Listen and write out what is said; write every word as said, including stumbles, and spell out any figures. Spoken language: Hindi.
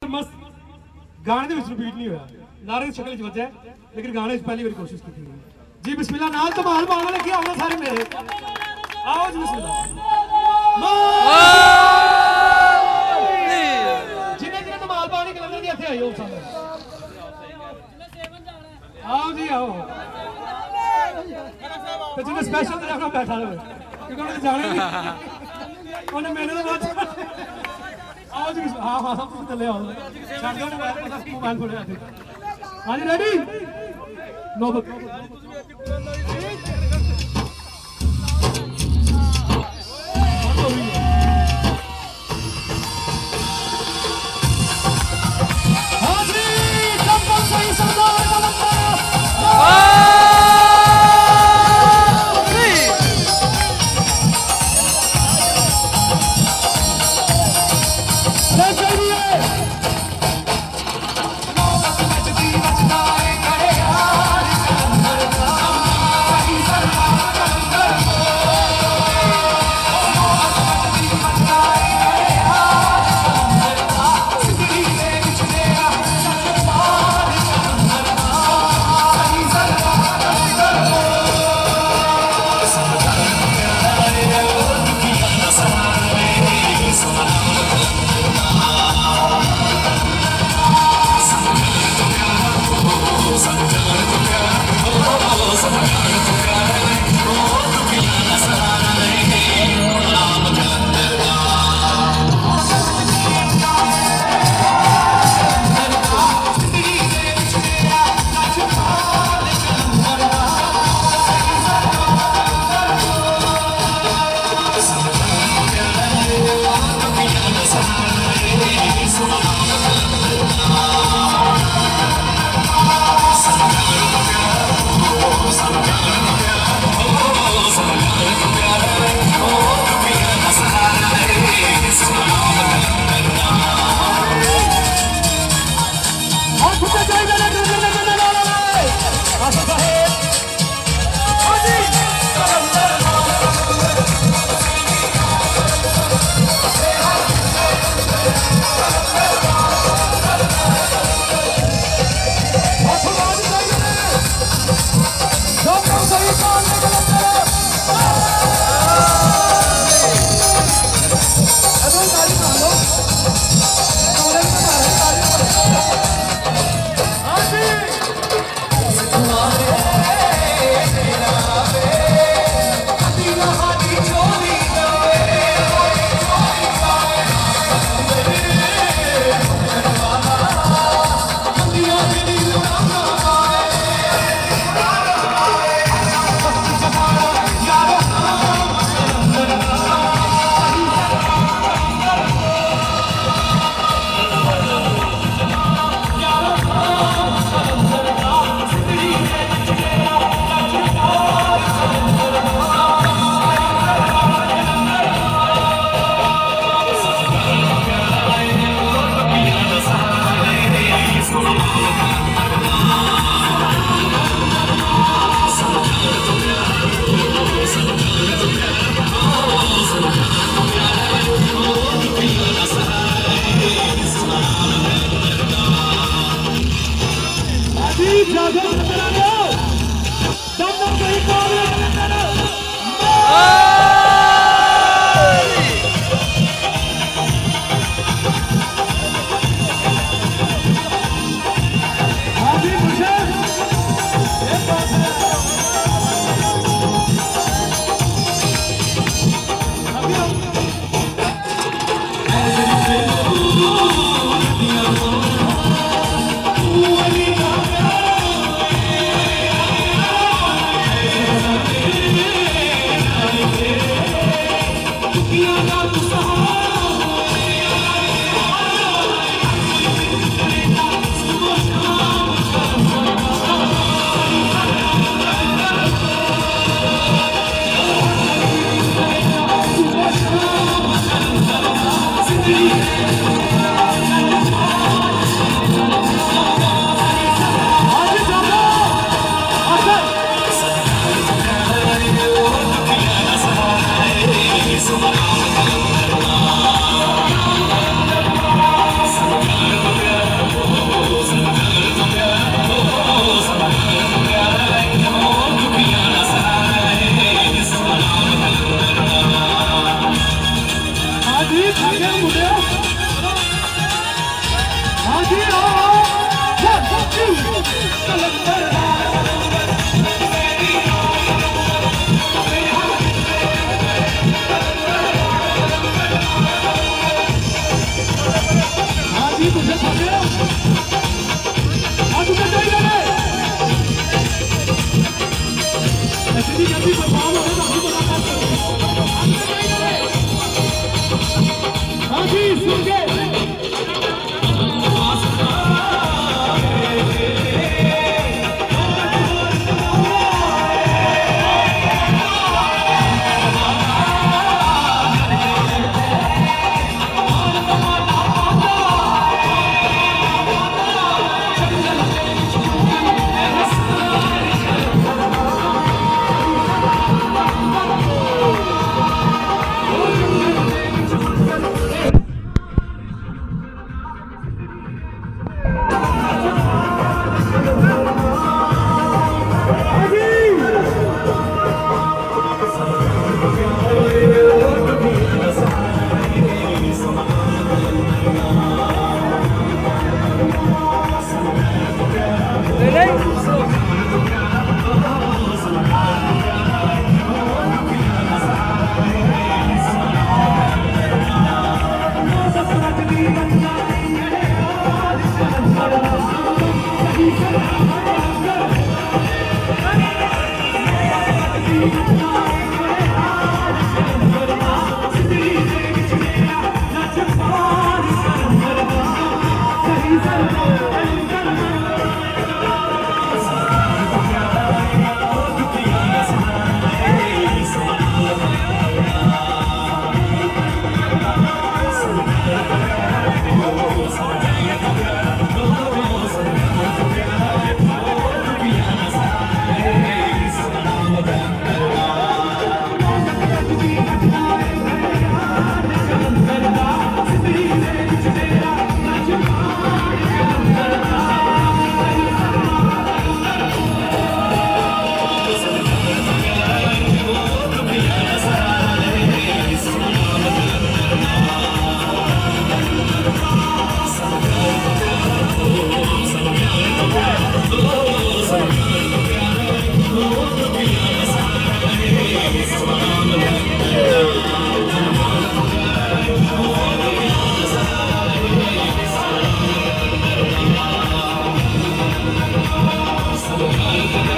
मस्त गाने दे विच रिपीट नहीं होया नारे दी शक्ल च वजया लेकिन गाने च पहली बार कोशिश की जी बिस्मिल्लाह नाल तो माल पाने लगे आओ सारे मेरे आओ जी बिस्मिल्लाह जिन्हें जिन्हें तो माल पाने के लंदन के इत्थे आइयो सारे आओ जी आओ तो जिन्हें स्पेशल तरह अपना बैठा रहे क्योंकि उन्हें जाने नहीं उन्हें मेरे तो बात आओ जी हाँ हाँ सब चले आओ छड़ दो मोबाइल खोले आते हाँ जी रेडी नौबत हाँ जी कंपन सही सरदार का बंदा जी तुझे खाते हो आज तुझे चाहिए ने ऐसी जल्दी परफॉर्म हो रहा है मुलाकात हाँ जी सुन के Come on.